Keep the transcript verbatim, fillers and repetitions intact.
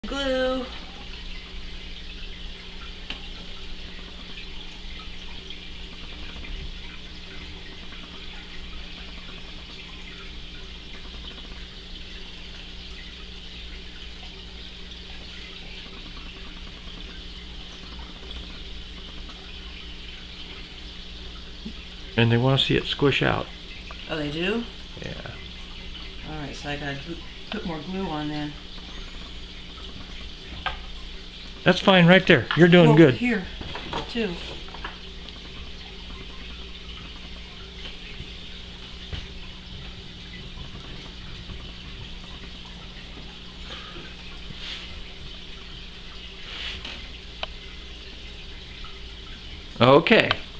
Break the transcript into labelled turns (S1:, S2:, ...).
S1: Glue.
S2: And they want to see it squish out.
S1: Oh, they do?
S2: Yeah.
S1: Alright, so I gotta put more glue on then.
S2: That's fine right there. You're doing
S1: Well,
S2: good.
S1: Here, too.
S2: Okay.